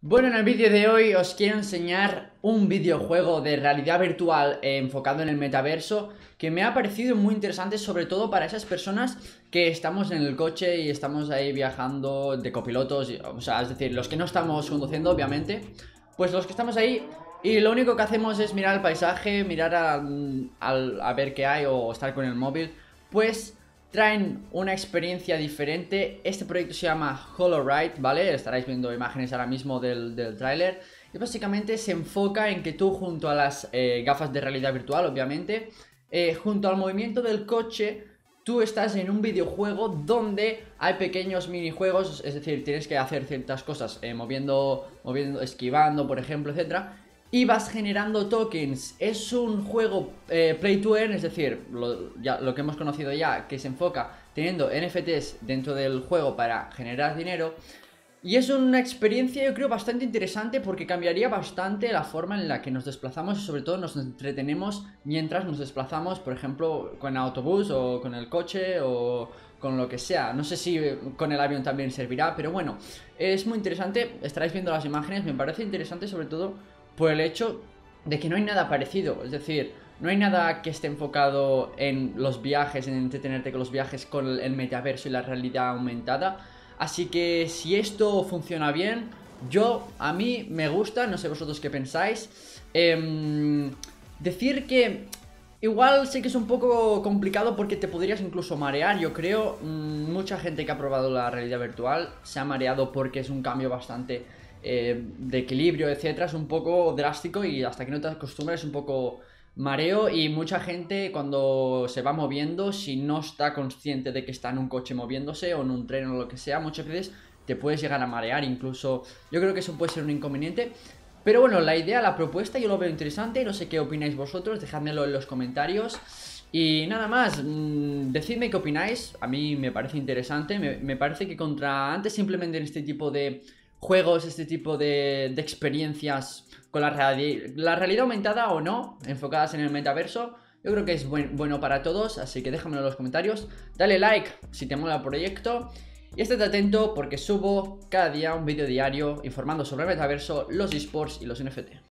Bueno, en el vídeo de hoy os quiero enseñar un videojuego de realidad virtual enfocado en el metaverso que me ha parecido muy interesante, sobre todo para esas personas que estamos en el coche y estamos ahí viajando de copilotos, o sea, es decir, los que no estamos conduciendo, obviamente, pues los que estamos ahí y lo único que hacemos es mirar el paisaje, mirar a ver qué hay o estar con el móvil, pues traen una experiencia diferente. Este proyecto se llama HoloRide, ¿vale? Estaréis viendo imágenes ahora mismo del tráiler. Y básicamente se enfoca en que tú, junto a las gafas de realidad virtual, obviamente, junto al movimiento del coche, tú estás en un videojuego donde hay pequeños minijuegos, es decir, tienes que hacer ciertas cosas, moviendo, esquivando, por ejemplo, etcétera. Y vas generando tokens. Es un juego play to earn, es decir, lo que hemos conocido ya, que se enfoca teniendo NFTs dentro del juego para generar dinero. Y es una experiencia, yo creo, bastante interesante porque cambiaría bastante la forma en la que nos desplazamos y sobre todo nos entretenemos mientras nos desplazamos, por ejemplo, con el autobús o con el coche o con lo que sea. No sé si con el avión también servirá, pero bueno, es muy interesante. Estaréis viendo las imágenes, me parece interesante sobre todo por el hecho de que no hay nada parecido. Es decir, no hay nada que esté enfocado en los viajes, en entretenerte con los viajes, con el metaverso y la realidad aumentada. Así que si esto funciona bien, a mí me gusta, no sé vosotros qué pensáis. Decir que igual sé que es un poco complicado porque te podrías incluso marear, yo creo. Mucha gente que ha probado la realidad virtual se ha mareado porque es un cambio bastante de equilibrio, etcétera. Es un poco drástico y hasta que no te acostumbras es un poco mareo. Y mucha gente cuando se va moviendo, si no está consciente de que está en un coche moviéndose o en un tren o lo que sea, muchas veces te puedes llegar a marear. Incluso yo creo que eso puede ser un inconveniente. Pero bueno, la idea, la propuesta yo lo veo interesante. No sé qué opináis vosotros, dejádmelo en los comentarios. Y nada más, decidme qué opináis. A mí me parece interesante. Me parece que contra antes simplemente en este tipo de juegos, este tipo de experiencias con la realidad aumentada o no, enfocadas en el metaverso, yo creo que es bueno para todos. Así que déjamelo en los comentarios, dale like si te mola el proyecto y estate atento porque subo cada día un vídeo diario informando sobre el metaverso, los esports y los NFT.